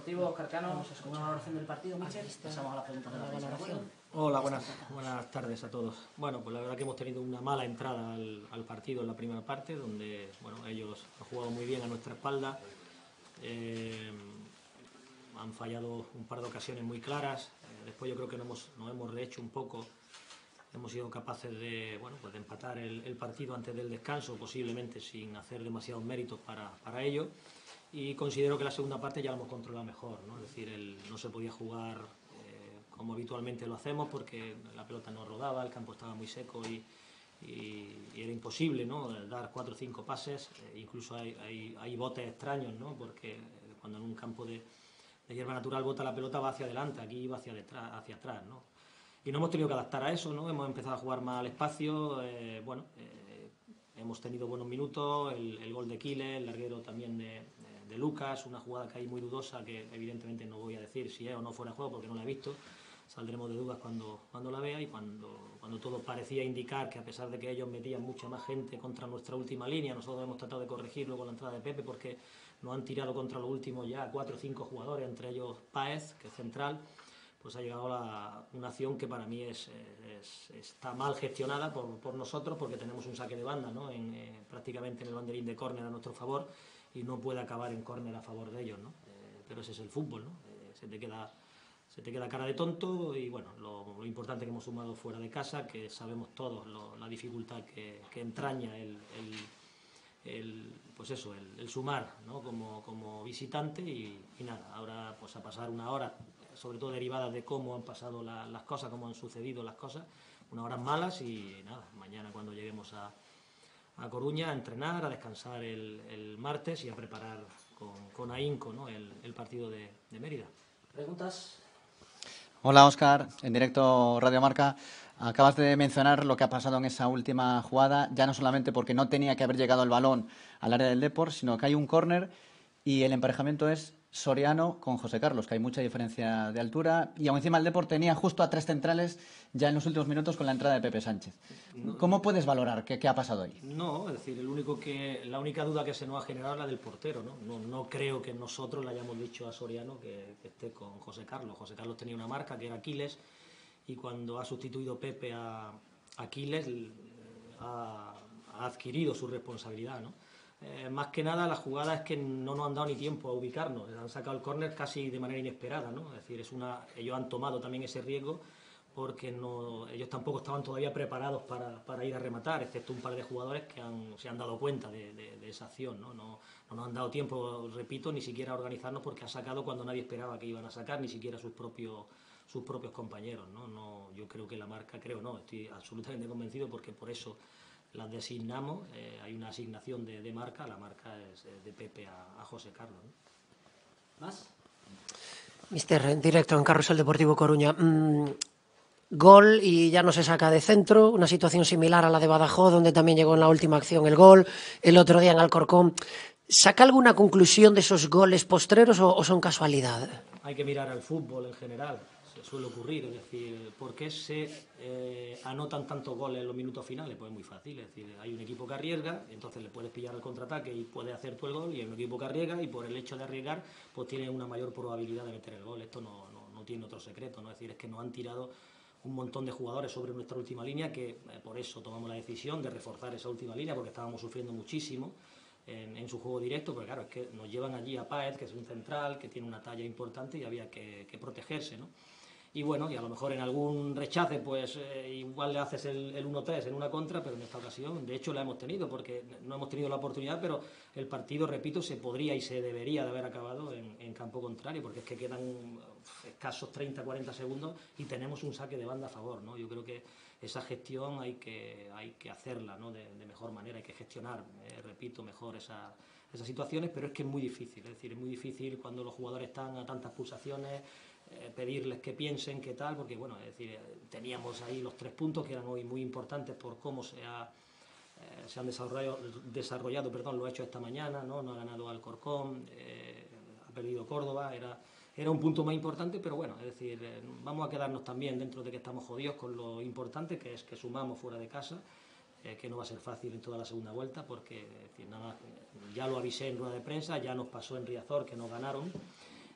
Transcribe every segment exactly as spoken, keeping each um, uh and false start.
Deportivo, Óscar Cano, una valoración del partido, Michel. Pasamos a las preguntas de la valoración. Hola, buenas, buenas tardes a todos. Bueno, pues la verdad que hemos tenido una mala entrada al, al partido en la primera parte, donde bueno, ellos han jugado muy bien a nuestra espalda, eh, han fallado un par de ocasiones muy claras, eh, después yo creo que nos hemos, nos hemos rehecho un poco, hemos sido capaces de, bueno, pues de empatar el, el partido antes del descanso, posiblemente sin hacer demasiados méritos para, para ello, y considero que la segunda parte ya la hemos controlado mejor, ¿no? Es decir, el, no se podía jugar como habitualmente lo hacemos, porque la pelota no rodaba, el campo estaba muy seco y, y, y era imposible, ¿no?, dar cuatro o cinco pases, eh, incluso hay, hay, hay botes extraños, ¿no?, porque cuando en un campo de, de hierba natural bota la pelota va hacia adelante, aquí va hacia, detrás, hacia atrás, ¿no? Y no hemos tenido que adaptar a eso, ¿no? Hemos empezado a jugar más al espacio, eh, bueno, eh, hemos tenido buenos minutos, el, el gol de Quiles, el larguero también de, de, de Lucas, una jugada que hay muy dudosa, que evidentemente no voy a decir si es o no fuera de juego porque no la he visto. Saldremos de dudas cuando, cuando la vea, y cuando, cuando todo parecía indicar que, a pesar de que ellos metían mucha más gente contra nuestra última línea, nosotros hemos tratado de corregirlo con la entrada de Pepe, porque nos han tirado contra los últimos ya cuatro o cinco jugadores, entre ellos Páez, que es central. Pues ha llegado la, una acción que para mí es, es, está mal gestionada por, por nosotros, porque tenemos un saque de banda, ¿no?, en, eh, prácticamente en el banderín de córner a nuestro favor, y no puede acabar en córner a favor de ellos, ¿no? Eh, pero ese es el fútbol, ¿no? Eh, se te queda... Se te queda cara de tonto, y bueno, lo, lo importante que hemos sumado fuera de casa, que sabemos todos lo, la dificultad que, que entraña el, el, el, pues eso, el, el sumar, ¿no?, como, como visitante, y, y nada, ahora pues a pasar una hora, sobre todo derivadas de cómo han pasado la, las cosas, cómo han sucedido las cosas, unas horas malas, y nada, mañana cuando lleguemos a, a Coruña a entrenar, a descansar el, el martes y a preparar con, con ahínco, ¿no?, el, el partido de, de Mérida. ¿Preguntas? Hola, Óscar, en directo Radio Marca. Acabas de mencionar lo que ha pasado en esa última jugada, ya no solamente porque no tenía que haber llegado el balón al área del Depor, sino que hay un córner y el emparejamiento es Soriano con José Carlos, que hay mucha diferencia de altura, y aún encima el Depor tenía justo a tres centrales ya en los últimos minutos con la entrada de Pepe Sánchez. ¿Cómo puedes valorar qué, qué ha pasado ahí? No, es decir, el único que, la única duda que se nos ha generado es la del portero, ¿no? No, no creo que nosotros le hayamos dicho a Soriano que, que esté con José Carlos. José Carlos tenía una marca que era Aquiles, y cuando ha sustituido Pepe a Aquiles ha, ha adquirido su responsabilidad, ¿no? Eh, más que nada la jugada es que no nos han dado ni tiempo a ubicarnos, han sacado el córner casi de manera inesperada, ¿no? Es decir, es una, ellos han tomado también ese riesgo, porque no, ellos tampoco estaban todavía preparados para, para ir a rematar, excepto un par de jugadores que han, se han dado cuenta de, de, de esa acción, ¿no? No, no nos han dado tiempo, repito, ni siquiera a organizarnos, porque ha sacado cuando nadie esperaba que iban a sacar, ni siquiera sus propios, sus propios compañeros, ¿no? No, yo creo que la marca, creo no, estoy absolutamente convencido, porque por eso las designamos, eh, hay una asignación de, de marca, la marca es de Pepe a, a José Carlos, ¿no? ¿Más? Mister, en directo en Carrusel Deportivo Coruña. Mm, gol y ya no se saca de centro, una situación similar a la de Badajoz, donde también llegó en la última acción el gol, el otro día en Alcorcón. ¿Saca alguna conclusión de esos goles postreros o, o son casualidad? Hay que mirar al fútbol en general, se suele ocurrir, es decir, ¿por qué se eh, anotan tantos goles en los minutos finales? Pues es muy fácil, es decir, hay un equipo que arriesga, entonces le puedes pillar el contraataque y puedes hacer tú el gol, y hay un equipo que arriesga y por el hecho de arriesgar pues tiene una mayor probabilidad de meter el gol. Esto no, no, no tiene otro secreto, ¿no? Es decir, es que nos han tirado un montón de jugadores sobre nuestra última línea, que eh, por eso tomamos la decisión de reforzar esa última línea, porque estábamos sufriendo muchísimo En, en su juego directo, porque claro, es que nos llevan allí a Páez, que es un central, que tiene una talla importante, y había que, que protegerse, ¿no? Y bueno, y a lo mejor en algún rechace, pues eh, igual le haces el, el uno tres en una contra, pero en esta ocasión, de hecho, la hemos tenido, porque no hemos tenido la oportunidad, pero el partido, repito, se podría y se debería de haber acabado en, en campo contrario, porque es que quedan uf, escasos treinta, cuarenta segundos y tenemos un saque de banda a favor, ¿no? Yo creo que esa gestión hay que, hay que hacerla, ¿no?, de, de mejor manera, hay que gestionar, eh, repito, mejor esa, esas situaciones, pero es que es muy difícil, es decir, es muy difícil cuando los jugadores están a tantas pulsaciones, eh, pedirles que piensen, qué tal, porque bueno, es decir, teníamos ahí los tres puntos que eran hoy muy importantes por cómo se, ha, eh, se han desarrollado, desarrollado perdón, lo ha hecho esta mañana, ¿no? No ha ganado Alcorcón, eh, ha perdido Córdoba, era... Era un punto más importante, pero bueno, es decir, eh, vamos a quedarnos también dentro de que estamos jodidos con lo importante, que es que sumamos fuera de casa, eh, que no va a ser fácil en toda la segunda vuelta, porque es decir, nada, ya lo avisé en rueda de prensa, ya nos pasó en Riazor que nos ganaron,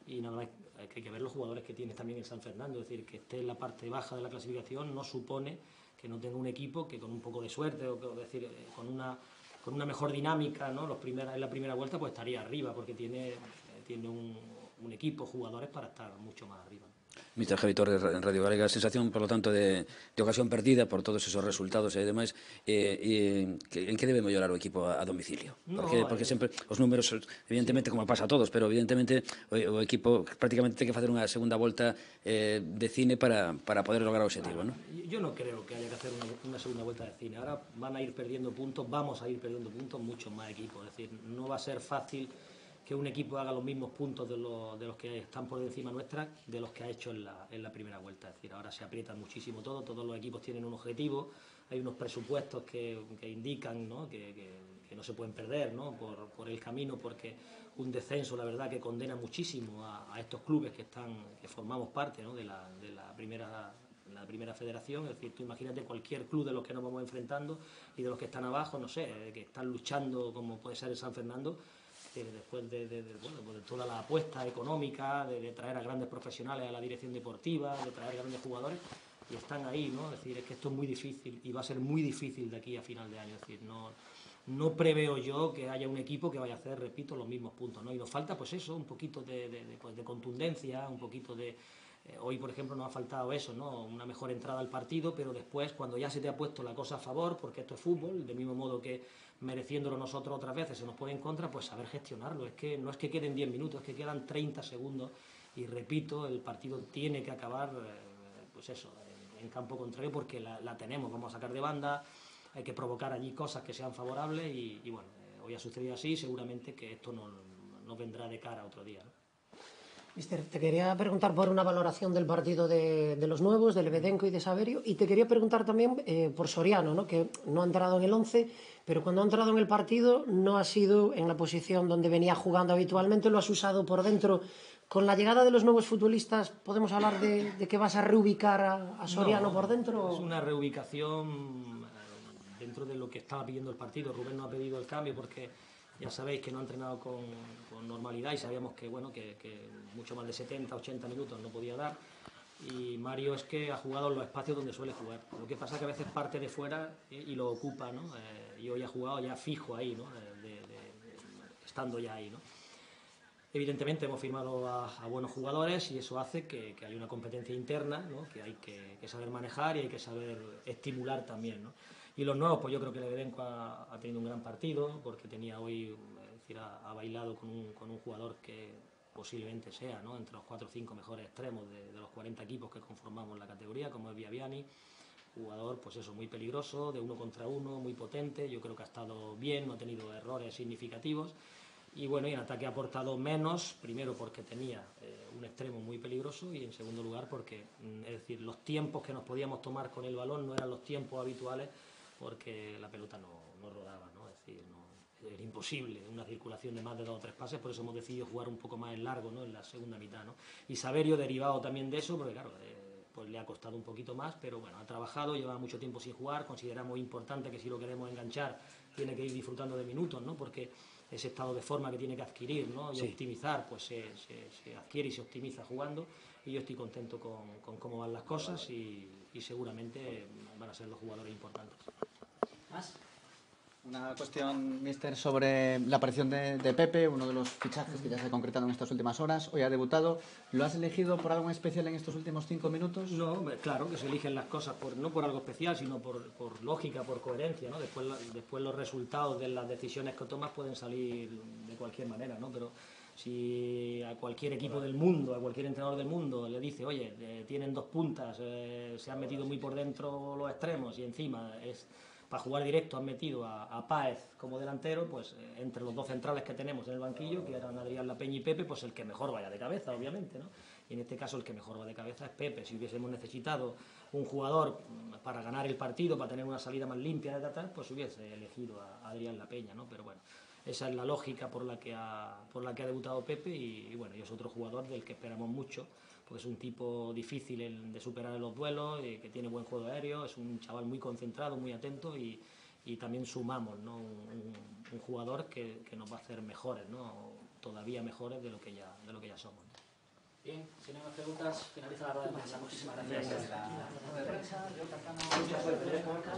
y nada más que hay que ver los jugadores que tiene también el San Fernando, es decir, que esté en la parte baja de la clasificación no supone que no tenga un equipo que con un poco de suerte, o, que, o decir, con una, con una mejor dinámica, ¿no? Los primeras, en la primera vuelta pues estaría arriba, porque tiene, tiene un, un equipo, jugadores para estar mucho más arriba. Mister Javi Torres, en Radio Galega, sensación, por lo tanto, de, de ocasión perdida por todos esos resultados e demais, eh, eh, que, en que debe mellorar o equipo a, a domicilio? Porque, no, porque eh, sempre os números, evidentemente, sí, como pasa a todos, pero evidentemente o, o equipo prácticamente ten que facer unha segunda volta eh, de cine para, para poder lograr o objetivo, ¿no? Yo no creo que haya que hacer una, una segunda vuelta de cine. Ahora van a ir perdiendo puntos, vamos a ir perdiendo puntos muchos más equipos, es decir, no va a ser fácil que un equipo haga los mismos puntos de los, de los que están por encima nuestra, de los que ha hecho en la, en la primera vuelta. Es decir, ahora se aprieta muchísimo todo, todos los equipos tienen un objetivo, hay unos presupuestos que, que indican, ¿no? Que, que, que no se pueden perder, ¿no? por, por el camino, porque un descenso, la verdad, que condena muchísimo a, a estos clubes que están, que formamos parte, ¿no? de, la, de la primera la primera federación. Es decir, tú imagínate cualquier club de los que nos vamos enfrentando y de los que están abajo, no sé, que están luchando, como puede ser el San Fernando, después de, de, de, bueno, de toda la apuesta económica, de, de traer a grandes profesionales a la dirección deportiva, de traer grandes jugadores, y están ahí, ¿no? Es decir, es que esto es muy difícil y va a ser muy difícil de aquí a final de año. Es decir, no, no preveo yo que haya un equipo que vaya a hacer, repito, los mismos puntos, ¿no? Y nos falta, pues eso, un poquito de, de, de, pues de contundencia, un poquito de... Eh, hoy, por ejemplo, nos ha faltado eso, ¿no? Una mejor entrada al partido, pero después, cuando ya se te ha puesto la cosa a favor, porque esto es fútbol, del mismo modo que mereciéndolo nosotros otras veces se nos pone en contra, pues saber gestionarlo. Es que no es que queden diez minutos, es que quedan treinta segundos y, repito, el partido tiene que acabar, eh, pues eso, en, en campo contrario, porque la, la tenemos, vamos a sacar de banda, hay que provocar allí cosas que sean favorables y, y bueno, eh, hoy ha sucedido así, seguramente que esto no, no vendrá de cara otro día, ¿no? Mister, te quería preguntar por una valoración del partido de, de los nuevos, de Lebedenko y de Saverio, y te quería preguntar también eh, por Soriano, ¿no? Que no ha entrado en el once, pero cuando ha entrado en el partido no ha sido en la posición donde venía jugando habitualmente, lo has usado por dentro. Con la llegada de los nuevos futbolistas, ¿podemos hablar de, de que vas a reubicar a, a Soriano no, por dentro? Es una reubicación eh, dentro de lo que estaba pidiendo el partido. Rubén no ha pedido el cambio porque ya sabéis que no ha entrenado con, con normalidad y sabíamos que, bueno, que, que mucho más de setenta, ochenta minutos no podía dar. Y Mario es que ha jugado en los espacios donde suele jugar. Lo que pasa es que a veces parte de fuera y, y lo ocupa, ¿no? Eh, y hoy ha jugado ya fijo ahí, ¿no? De, de, de, estando ya ahí, ¿no? Evidentemente hemos firmado a, a buenos jugadores y eso hace que, que haya una competencia interna, ¿no? Que hay que, que saber manejar y hay que saber estimular también, ¿no? Y los nuevos, pues yo creo que Lebedenko ha, ha tenido un gran partido porque tenía hoy, es decir, ha, ha bailado con un, con un jugador que posiblemente sea, ¿no? Entre los cuatro o cinco mejores extremos de, de los cuarenta equipos que conformamos la categoría, como es Viaviani. Jugador, pues eso, muy peligroso, de uno contra uno, muy potente. Yo creo que ha estado bien, no ha tenido errores significativos. Y bueno, y en ataque ha aportado menos, primero porque tenía eh, un extremo muy peligroso y en segundo lugar porque, es decir, los tiempos que nos podíamos tomar con el balón no eran los tiempos habituales porque la pelota no, no rodaba, ¿no? Es decir, no, era imposible una circulación de más de dos o tres pases, por eso hemos decidido jugar un poco más en largo, ¿no? En la segunda mitad, ¿no? Y Saverio derivado también de eso, porque claro, eh, pues le ha costado un poquito más, pero bueno, ha trabajado, lleva mucho tiempo sin jugar, consideramos importante que si lo queremos enganchar tiene que ir disfrutando de minutos, ¿no? Porque ese estado de forma que tiene que adquirir, ¿no? Y sí, optimizar, pues se, se, se adquiere y se optimiza jugando, y yo estoy contento con, con cómo van las cosas y, y seguramente van a ser los jugadores importantes. ¿Más? Una cuestión, mister, sobre la aparición de, de Pepe, uno de los fichajes que ya se ha concretado en estas últimas horas. Hoy ha debutado. ¿Lo has elegido por algo especial en estos últimos cinco minutos? No, claro que se eligen las cosas por, no por algo especial, sino por, por lógica, por coherencia, ¿no? Después, después los resultados de las decisiones que tomas pueden salir de cualquier manera, ¿no? Pero si a cualquier equipo del mundo, a cualquier entrenador del mundo le dice, oye, eh, tienen dos puntas, eh, se han metido muy por dentro los extremos y encima es... para jugar directo han metido a, a Páez como delantero, pues eh, entre los dos centrales que tenemos en el banquillo, que eran Adrián Lapeña y Pepe, pues el que mejor vaya de cabeza, obviamente, ¿no? Y en este caso el que mejor va de cabeza es Pepe. Si hubiésemos necesitado un jugador para ganar el partido, para tener una salida más limpia, de tal, pues hubiese elegido a Adrián Lapeña, ¿no? Pero bueno, esa es la lógica por la que ha, por la que ha debutado Pepe y, y bueno, y es otro jugador del que esperamos mucho, porque es un tipo difícil de superar en los duelos, eh, que tiene buen juego aéreo, es un chaval muy concentrado, muy atento y, y también sumamos, ¿no? un, un jugador que, que nos va a hacer mejores, ¿no? Todavía mejores de lo que ya, de lo que ya somos, ¿no? Bien, si no hay más preguntas, finaliza la rueda de prensa. Muchísimas gracias.